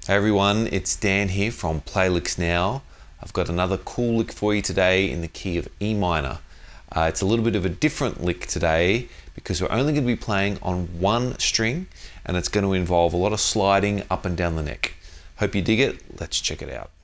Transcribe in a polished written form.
Hey everyone, it's Dan here from Play Licks Now. I've got another cool lick for you today in the key of E minor. It's a little bit of a different lick today because we're only going to be playing on one string and it's going to involve a lot of sliding up and down the neck. Hope you dig it. Let's check it out.